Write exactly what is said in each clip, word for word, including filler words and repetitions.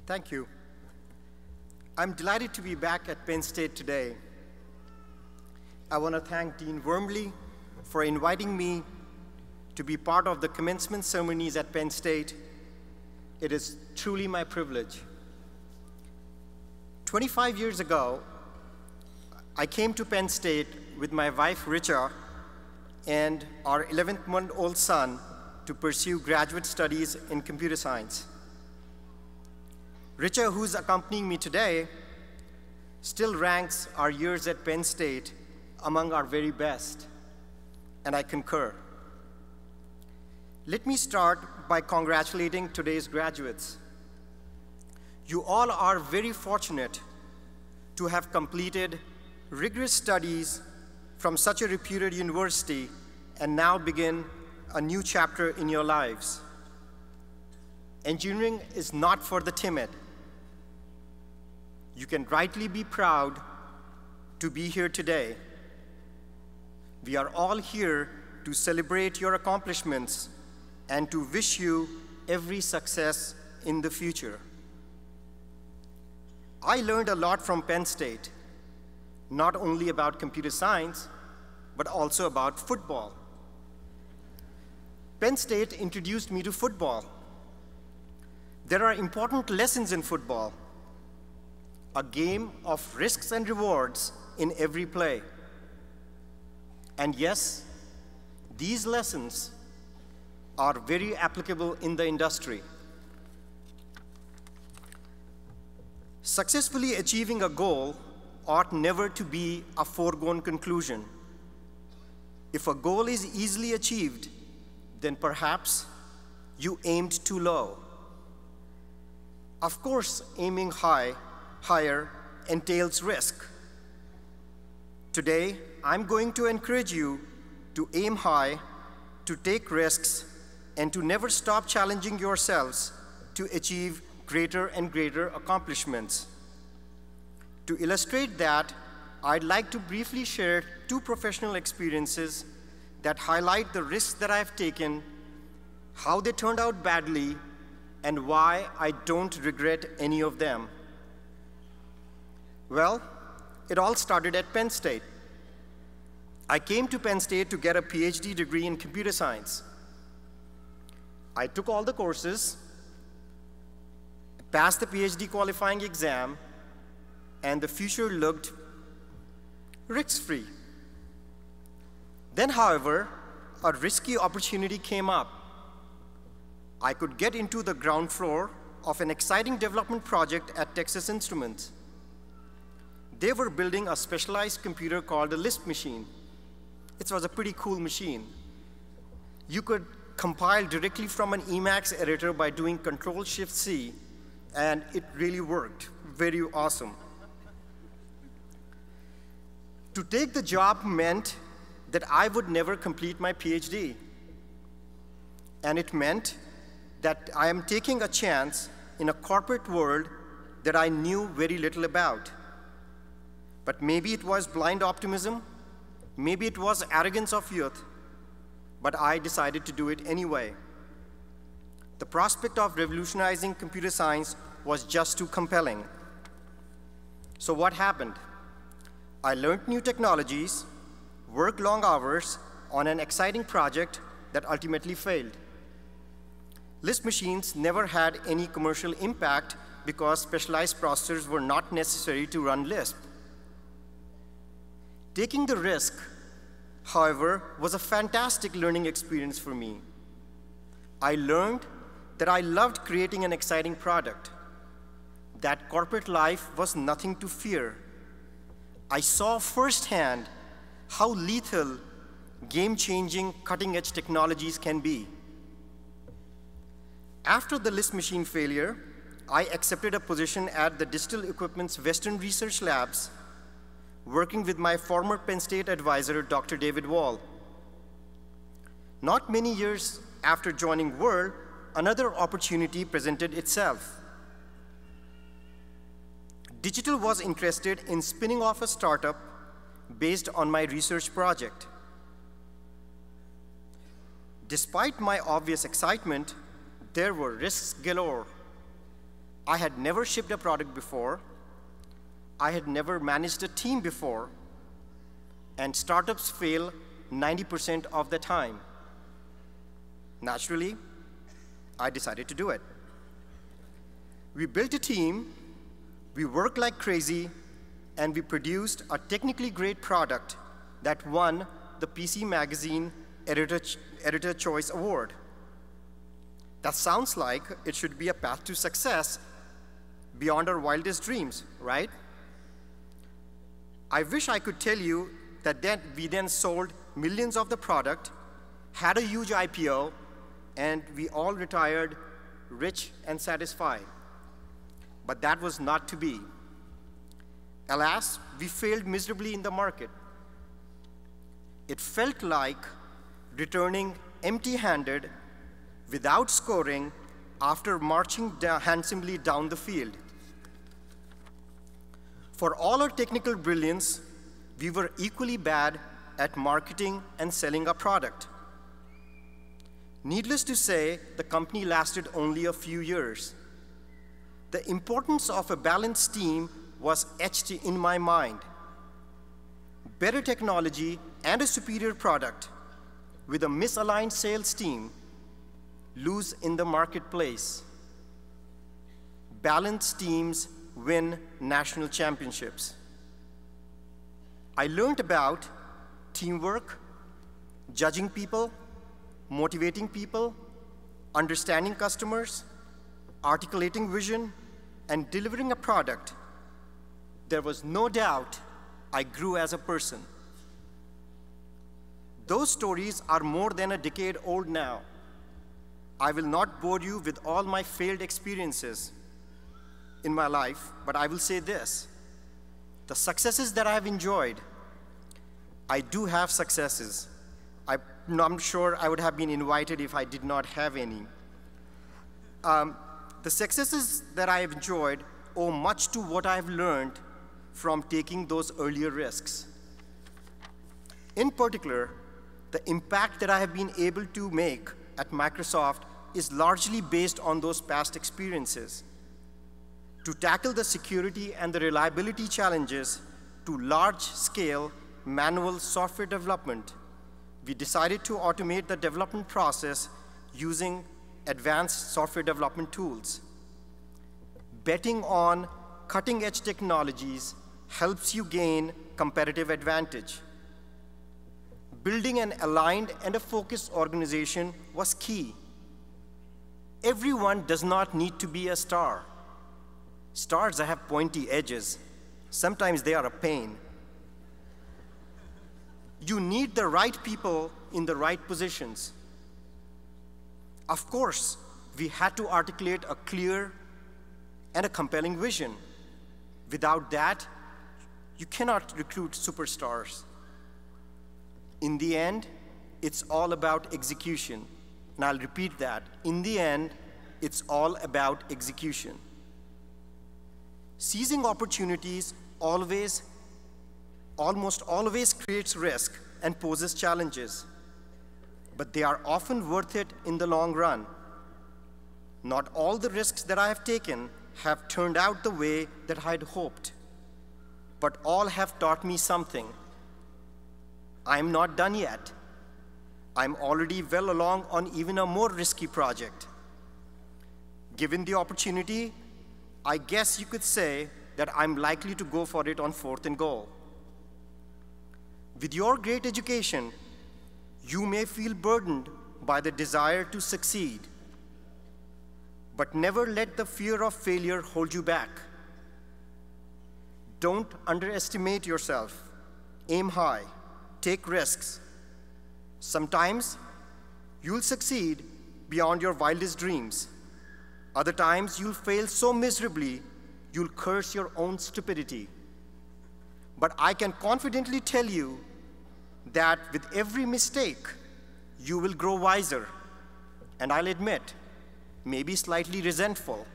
Thank you. I'm delighted to be back at Penn State today. I want to thank Dean Wormley for inviting me to be part of the commencement ceremonies at Penn State. It is truly my privilege. twenty-five years ago, I came to Penn State with my wife, Richa, and our eleventh-month-old son to pursue graduate studies in computer science. Richa, who's accompanying me today, still ranks our years at Penn State among our very best, and I concur. Let me start by congratulating today's graduates. You all are very fortunate to have completed rigorous studies from such a reputed university and now begin a new chapter in your lives. Engineering is not for the timid. You can rightly be proud to be here today. We are all here to celebrate your accomplishments and to wish you every success in the future. I learned a lot from Penn State, not only about computer science, but also about football. Penn State introduced me to football. There are important lessons in football, a game of risks and rewards in every play. And yes, these lessons are very applicable in the industry. Successfully achieving a goal ought never to be a foregone conclusion. If a goal is easily achieved, then perhaps you aimed too low. Of course, aiming high, higher entails risk. Today, I'm going to encourage you to aim high, to take risks, and to never stop challenging yourselves to achieve greater and greater accomplishments. To illustrate that, I'd like to briefly share two professional experiences that highlight the risks that I've taken, how they turned out badly, and why I don't regret any of them. Well, it all started at Penn State. I came to Penn State to get a PhD degree in computer science. I took all the courses, passed the PhD qualifying exam, and the future looked risk-free. Then, however, a risky opportunity came up. I could get into the ground floor of an exciting development project at Texas Instruments. They were building a specialized computer called a Lisp machine. It was a pretty cool machine. You could compile directly from an Emacs editor by doing control shift C, and it really worked. Very awesome. To take the job meant that I would never complete my PhD. And it meant that I am taking a chance in a corporate world that I knew very little about. But maybe it was blind optimism, maybe it was arrogance of youth, but I decided to do it anyway. The prospect of revolutionizing computer science was just too compelling. So what happened? I learned new technologies, worked long hours on an exciting project that ultimately failed. Lisp machines never had any commercial impact because specialized processors were not necessary to run Lisp. Taking the risk, however, was a fantastic learning experience for me. I learned that I loved creating an exciting product, that corporate life was nothing to fear. I saw firsthand how lethal game-changing, cutting-edge technologies can be. After the Lisp machine failure, I accepted a position at the Digital Equipment's Western Research Labs, working with my former Penn State advisor, Doctor David Wall. Not many years after joining Whirl, another opportunity presented itself. Digital was interested in spinning off a startup based on my research project. Despite my obvious excitement, there were risks galore. I had never shipped a product before. I had never managed a team before. And startups fail ninety percent of the time. Naturally, I decided to do it. We built a team, we worked like crazy, and we produced a technically great product that won the P C Magazine Editor, Editor Choice Award. That sounds like it should be a path to success beyond our wildest dreams, right? I wish I could tell you that then we then sold millions of the product, had a huge I P O, and we all retired rich and satisfied. But that was not to be. Alas, we failed miserably in the market. It felt like returning empty-handed without scoring after marching down handsomely down the field. For all our technical brilliance, we were equally bad at marketing and selling our product. Needless to say, the company lasted only a few years. The importance of a balanced team was etched in my mind. Better technology and a superior product with a misaligned sales team lose in the marketplace. Balanced teams win national championships. I learned about teamwork, judging people, motivating people, understanding customers, articulating vision, and delivering a product. There was no doubt I grew as a person. Those stories are more than a decade old now. I will not bore you with all my failed experiences in my life, but I will say this. The successes that I have enjoyed, I do have successes. I, I'm sure I would have been invited if I did not have any. Um, the successes that I have enjoyed owe much to what I have learned from taking those earlier risks. In particular, the impact that I have been able to make at Microsoft is largely based on those past experiences. To tackle the security and the reliability challenges to large-scale manual software development, we decided to automate the development process using advanced software development tools. Betting on cutting-edge technologies helps you gain competitive advantage. Building an aligned and a focused organization was key. Everyone does not need to be a star. Stars have pointy edges. Sometimes they are a pain. You need the right people in the right positions. Of course, we had to articulate a clear and a compelling vision. Without that, you cannot recruit superstars. In the end, it's all about execution. And I'll repeat that. In the end, it's all about execution. Seizing opportunities always, almost always creates risk and poses challenges. But they are often worth it in the long run. Not all the risks that I have taken have turned out the way that I had hoped, but all have taught me something. I'm not done yet. I'm already well along on even a more risky project. Given the opportunity, I guess you could say that I'm likely to go for it on fourth and goal. With your great education, you may feel burdened by the desire to succeed, but never let the fear of failure hold you back. Don't underestimate yourself. Aim high. Take risks. Sometimes you'll succeed beyond your wildest dreams. Other times you'll fail so miserably, you'll curse your own stupidity. But I can confidently tell you that with every mistake, you will grow wiser. And I'll admit, maybe slightly resentful.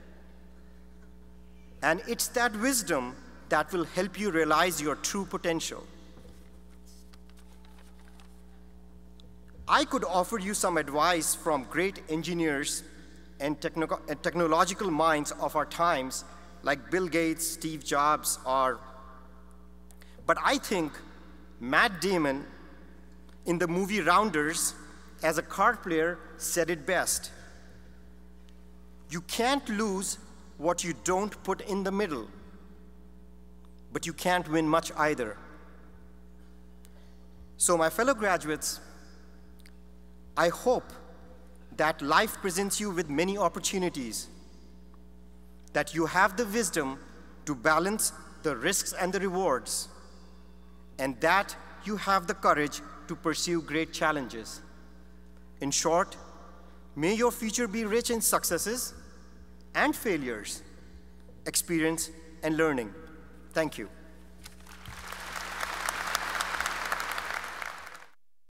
And it's that wisdom that will help you realize your true potential. I could offer you some advice from great engineers and, techno and technological minds of our times, like Bill Gates, Steve Jobs, or, but I think Matt Damon in the movie Rounders, as a card player, said it best. You can't lose what you don't put in the middle, but you can't win much either. So my fellow graduates, I hope that life presents you with many opportunities, that you have the wisdom to balance the risks and the rewards, and that you have the courage to pursue great challenges. In short, may your future be rich in successes and failures, experience and learning. Thank you.